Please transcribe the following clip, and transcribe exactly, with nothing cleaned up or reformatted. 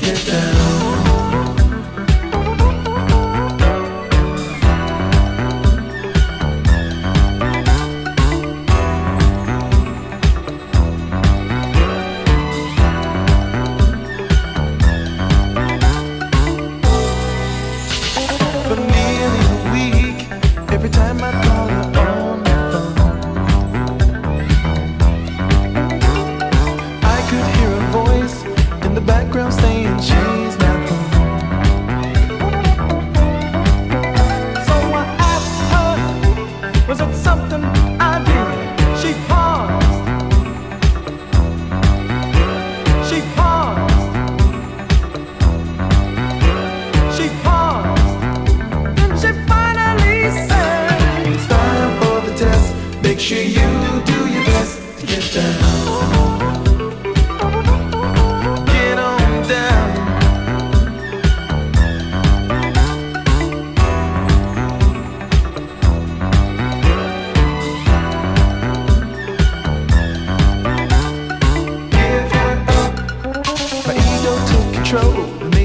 get down. For nearly a week, every time I call her on the phone, I could hear a voice in the background saying she's not home. So I asked her, was it something I did? She paused. She paused. She paused. She finally said, it's time for the test. Make sure you do your best to get down. Get on down. Give her up. My ego took control.